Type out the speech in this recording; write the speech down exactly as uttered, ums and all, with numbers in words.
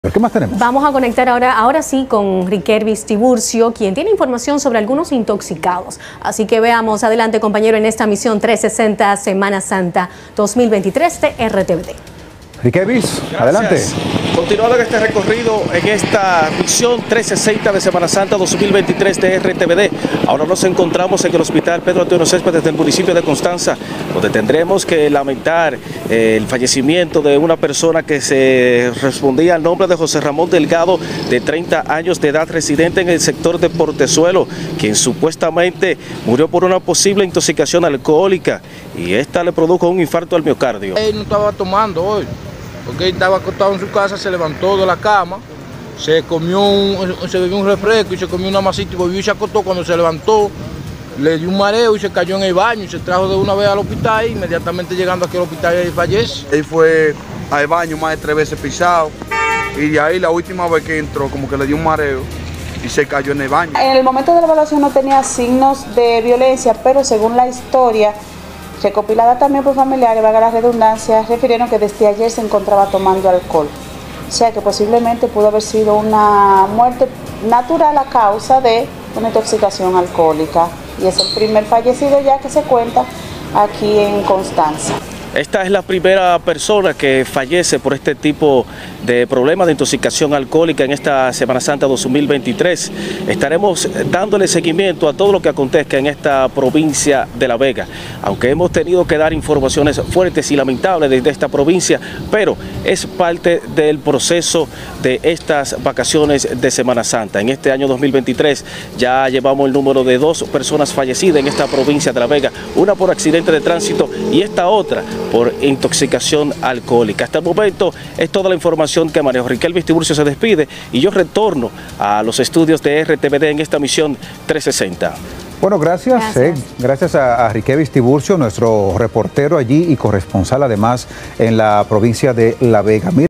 ¿Qué más tenemos? Vamos a conectar ahora, ahora sí con Riquelvis Tiburcio, quien tiene información sobre algunos intoxicados. Así que veamos, adelante compañero, en esta misión trescientos sesenta Semana Santa dos mil veintitrés de R T V D. Riquelvis, adelante. Continuando en este recorrido, en esta misión trescientos sesenta de Semana Santa dos mil veintitrés de R T V D. Ahora nos encontramos en el Hospital Pedro Antonio Céspedes del municipio de Constanza, donde tendremos que lamentar eh, el fallecimiento de una persona que se respondía al nombre de José Ramón Delgado, de treinta años de edad, residente en el sector de Portezuelo, quien supuestamente murió por una posible intoxicación alcohólica y esta le produjo un infarto al miocardio. Él no estaba tomando hoy, porque él estaba acostado en su casa, se levantó de la cama, se comió un, se bebió un refresco y se comió una masita y volvió y se acostó. Cuando se levantó, le dio un mareo y se cayó en el baño y se trajo de una vez al hospital. Y inmediatamente llegando aquí al hospital, él fallece. Él fue al baño más de tres veces pisado y de ahí la última vez que entró como que le dio un mareo y se cayó en el baño. En el momento de la evaluación no tenía signos de violencia, pero según la historia recopilada también por familiares, valga la redundancia, refirieron que desde ayer se encontraba tomando alcohol. O sea que posiblemente pudo haber sido una muerte natural a causa de una intoxicación alcohólica. Y es el primer fallecido ya que se cuenta aquí en Constanza. Esta es la primera persona que fallece por este tipo de problemas de intoxicación alcohólica en esta Semana Santa dos mil veintitrés. Estaremos dándole seguimiento a todo lo que acontezca en esta provincia de La Vega, aunque hemos tenido que dar informaciones fuertes y lamentables desde esta provincia, pero es parte del proceso de estas vacaciones de Semana Santa. En este año dos mil veintitrés ya llevamos el número de dos personas fallecidas en esta provincia de La Vega, una por accidente de tránsito y esta otra por intoxicación alcohólica. Hasta el momento es toda la información que manejo. Riquelvis Tiburcio se despide y yo retorno a los estudios de R T V D en esta misión trescientos sesenta. Bueno, gracias. Gracias, eh, gracias a, a Riquelvis Tiburcio, nuestro reportero allí y corresponsal además en la provincia de La Vega. Mira